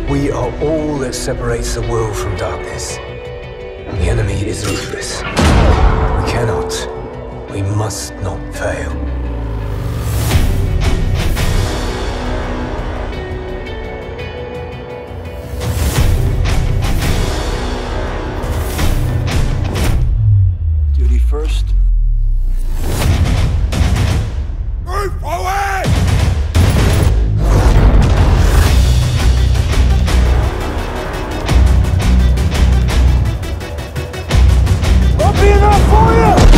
We are all that separates the world from darkness. The enemy is ruthless. We cannot, we must not fail. Duty first. Move forward! Won't be enough for you!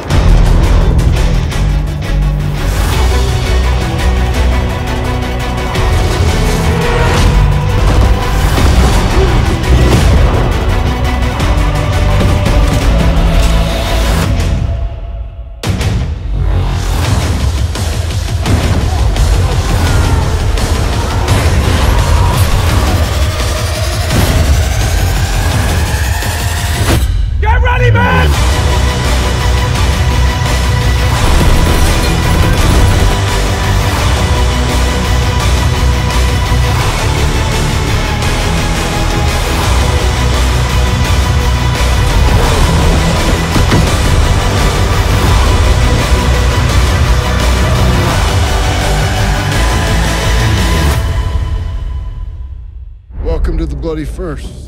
Get ready, men! Welcome to the Bloody First.